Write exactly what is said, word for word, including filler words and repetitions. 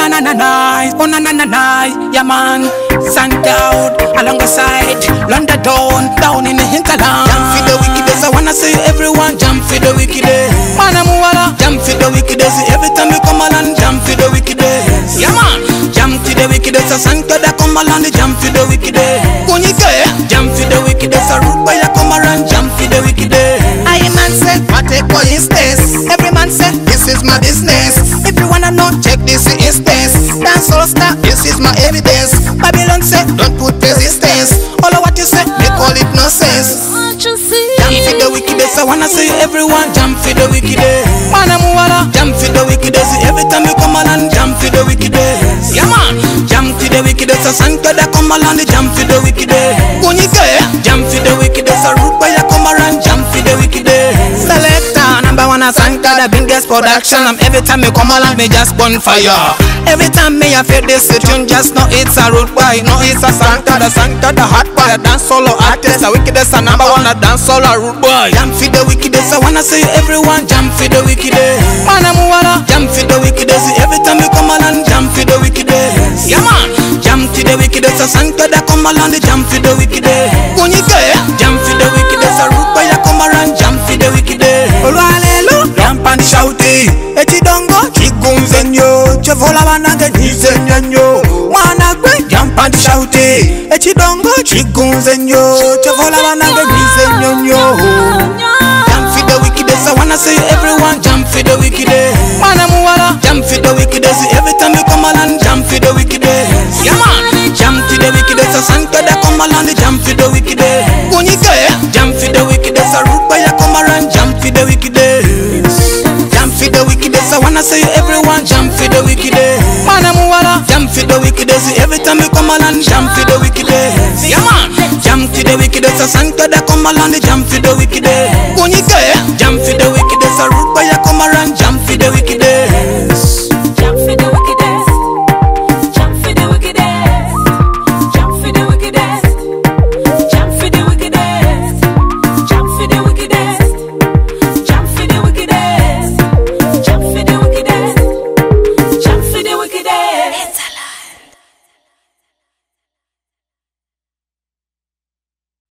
na na na na, oh na na na na, yeah man. Sancloud alongside Ronnie Da Don down in the Hinterland. Jump for the Wickdess, I wanna see everyone jump for the Wickdess. Man I'm wala, jump for the Wickdess. Every time you come along, jump for the Wickdess. Yeah man, jump for the Wickdess. I Sancloud come along, jump for the Wickdess. Kunike, jump for the Wickdess. I Rudebwoy come around, jump for the Wickdess. I man said, what a coincidence. Every man said, this is my business. If you wanna know, check this instance. Dancehall star, this is my evidence. Babylon said, don't put resistance. All of what you say, they call it nonsense. Jump for the Wickdess, I wanna see everyone jump for the Wickdess. Man I'm wala, jump for the Wickdess. Every time you come along, jump for the Wickdess. Yeah man, jump for the Wickdess. I Sancloud come along, jump for the Wickdess. Kunike, jump for the Wickdess. I Rudebwoy come around, jump for the Wickdess. Selector number one, I Sancloud, the biggest production. And every time you come along, me just bonfire. Every time me I feel this tune, just know it's a Rudebwoy, no it's a Sancloud. The Sancloud, the hot boy, a dancehall artist. A Wickdess, a number one, a dancehall Rudebwoy. Jump for the Wickdess, I wanna see everyone jump for the Wickdess. Man I'm wala, jump for the Wickdess. Every time you come along, jump for the Wickdess. Yeah man, jump for the Wickdess. A Sancloud come along, jump for the Wickdess. Kunike, jump for the Wickdess. A Rudebwoy come around, jump for the Wickdess. Olwalelo, jump and shout it. Eti dongo, chikunzenyo. Chevola wanange nizenyo. Mwana kwe, jump and shout it. Eti dongo, chikunzenyo. Chevola wanange nizenyo. Jump for the Wickdess, I wanna see everyone jump for the Wickdess. Man I'm wala, jump for the Wickdess. Every time you come along, jump for the Wickdess. Yeah man, jump for the Wickdess. I Sancloud come along, jump for the Wickdess. Kunike, jump for the Wickdess. I Rudebwoy come around, jump for the Wickdess. Jump for the Wickdess, I wanna see everyone jump for the Wickdess. Man I'm wala, jump for the Wickdess. Every time you come along, jump for the Wickdess. Yeah man, jump for the Wickdess. I Sancloud come along, jump for the Wickdess. Kunike, jump for the Wickdess. I Rudebwoy come around, jump for the Wickdess.